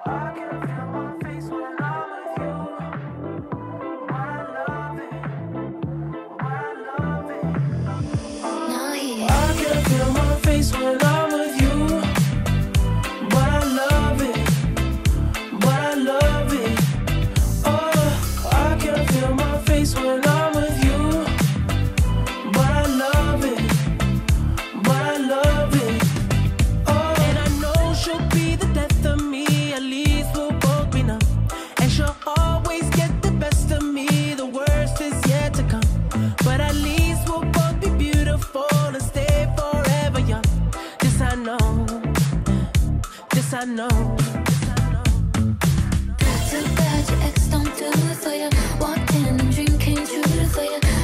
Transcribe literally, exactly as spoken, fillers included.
I can feel my face when I'm with you. I love it. I love it. I can feel my face when I'm with you. But I love it. But I love it. Oh, I can feel my face when I'm with you. But I love it. But I love it. Oh, and I know she'll be the death of me. At least we'll both be numb. And she'll always get the best of me. The worst is yet to come. But at least we'll both be beautiful and stay forever young. This I know. This I know. Too bad your ex don't do it for you. Walked in and dream came true for you.